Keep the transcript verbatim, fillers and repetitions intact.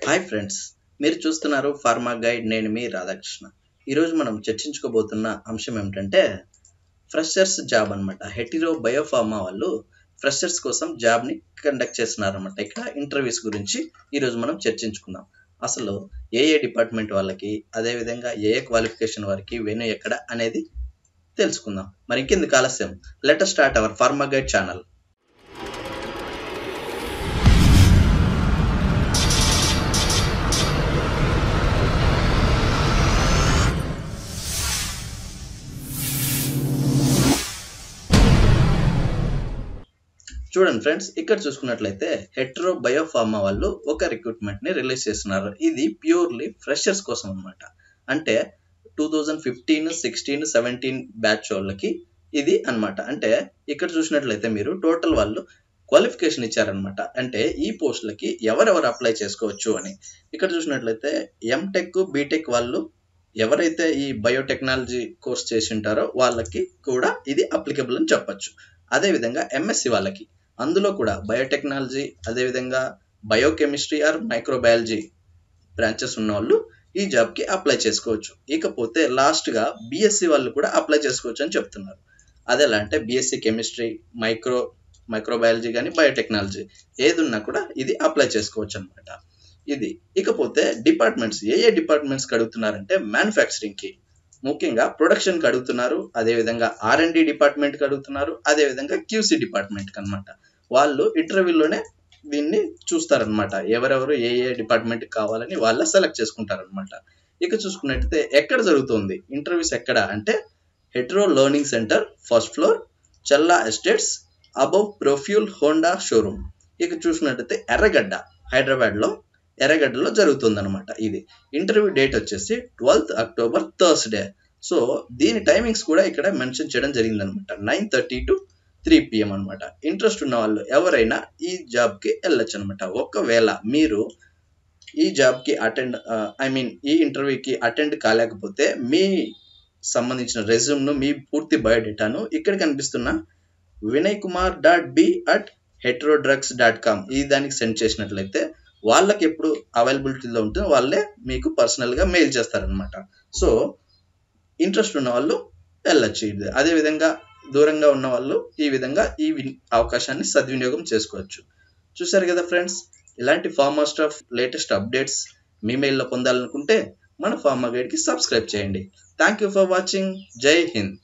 Hi friends, మీరు చూస్తున్నారు pharma guide. నేను మీ రాధాకృష్ణ. ఈరోజు మనం చర్చించుకోబోతున్న అంశం ఏమిటంటే ఫ్రెషర్స్ జాబ్ అనమాట. హెటిరో బయోఫార్మా వాళ్ళు ఫ్రెషర్స్ కోసం జాబ్ని కండక్ట్ చేస్తున్నారు అనమాట. ఇక్కడ ఇంటర్వ్యూస్ గురించి ఈరోజు మనం చర్చించుకుందాం. అసలు ఏ ఏ డిపార్ట్మెంట్ వాళ్ళకి, అదేవిధంగా ఏ ఏ క్వాలిఫికేషన్ వారికి వెన్యూ ఎక్కడ అనేది తెలుసుకుందాం. మరి ఇంకెందుకు ఆలస్యం, let us start our pharma guide channel. చూడండి ఫ్రెండ్స్, ఇక్కడ చూసుకున్నట్లయితే హెట్రో బయోఫార్మా వాళ్ళు ఒక రిక్రూట్మెంట్ ని రిలీజ్ చేస్తున్నారు. ఇది ప్యూర్లీ ఫ్రెషర్స్ కోసం అనమాట. అంటే two thousand fifteen sixteen seventeen batch వాళ్ళకి ఇది అనమాట. అంటే ఇక్కడ చూసినట్లయితే మీరు టోటల్ వాళ్ళు క్వాలిఫికేషన్ ఇచ్చారనమాట. అంటే ఈ పోస్టులకి ఎవరెవరు అప్లై చేసుకోవచ్చు అని. ఇక్కడ చూసినట్లయితే ఎంటెక్ బీటెక్ వాళ్ళు ఎవరైతే ఈ బయోటెక్నాలజీ కోర్స్ చేసి ఉంటారో వాళ్ళకి కూడా ఇది అప్లికబుల్ అని చెప్పొచ్చు. అదేవిధంగా ఎంఎస్సి వాళ్ళకి, అందులో కూడా బయోటెక్నాలజీ అదేవిధంగా బయోకెమిస్ట్రీ ఆర్ మైక్రోబయాలజీ బ్రాంచెస్ ఉన్న వాళ్ళు ఈ జాబ్కి అప్లై చేసుకోవచ్చు. ఇకపోతే లాస్ట్గా బిఎస్సి వాళ్ళు కూడా అప్లై చేసుకోవచ్చు అని చెప్తున్నారు. అదేలా అంటే బిఎస్సి కెమిస్ట్రీ, మైక్రో మైక్రోబయాలజీ కానీ బయోటెక్నాలజీ ఏది ఉన్నా కూడా ఇది అప్లై చేసుకోవచ్చు అనమాట. ఇది ఇకపోతే డిపార్ట్మెంట్స్ ఏ ఏ డిపార్ట్మెంట్స్కి అడుగుతున్నారంటే మ్యానుఫ్యాక్చరింగ్కి, ముఖ్యంగా ప్రొడక్షన్కి అడుగుతున్నారు. అదేవిధంగా ఆర్ అండ్ డి డిపార్ట్మెంట్కి అడుగుతున్నారు. అదేవిధంగా క్యూసీ డిపార్ట్మెంట్కి అనమాట. వాళ్ళు ఇంటర్వ్యూలోనే దీన్ని చూస్తారనమాట. ఎవరెవరు ఏ ఏ డిపార్ట్మెంట్కి కావాలని వాళ్ళ సెలెక్ట్ చేసుకుంటారనమాట. ఇక చూసుకున్నట్టయితే ఎక్కడ జరుగుతుంది ఇంటర్వ్యూస్ ఎక్కడ అంటే Hetero learning centre, first floor, Chella estates, above profuel Honda showroom. ఇక చూసుకున్నట్టయితే ఎర్రగడ్డ, హైదరాబాద్లో ఎర్రగడ్డలో జరుగుతుంది అనమాట. ఇది ఇంటర్వ్యూ డేట్ వచ్చేసి ట్వెల్త్ అక్టోబర్ థర్స్డే. సో దీని టైమింగ్స్ కూడా ఇక్కడ మెన్షన్ చేయడం జరిగింది అనమాట. Nine thirty to three PM అనమాట. ఇంట్రెస్ట్ ఉన్న వాళ్ళు ఎవరైనా ఈ జాబ్కి వెళ్ళొచ్చు అనమాట. ఒకవేళ మీరు ఈ జాబ్కి అటెండ్ ఐ మీన్ ఈ ఇంటర్వ్యూకి అటెండ్ కాలేకపోతే మీ సంబంధించిన రెజ్యూమ్ను, మీ పూర్తి బయోడేటాను ఇక్కడ కనిపిస్తున్న Vinay Kumar dot B at Hetero drugs dot com ఈ దానికి సెండ్ చేసినట్లయితే వాళ్ళకి ఎప్పుడు అవైలబిలిటీలో ఉంటుందో వాళ్ళే మీకు పర్సనల్గా మెయిల్ చేస్తారనమాట. సో ఇంట్రెస్ట్ ఉన్న వాళ్ళు వెళ్ళొచ్చు. ఇది అదేవిధంగా దూరంగా ఉన్న వాళ్ళు ఈ విధంగా ఈ అవకాశాన్ని సద్వినియోగం చేసుకోవచ్చు. చూసారు కదా ఫ్రెండ్స్, ఇలాంటి ఫార్మా స్టాఫ్ లేటెస్ట్ అప్డేట్స్ మీ మెయిల్లో పొందాలనుకుంటే మన ఫార్మా గైడ్కి సబ్స్క్రైబ్ చేయండి. Thank you for watching. Jai Hind.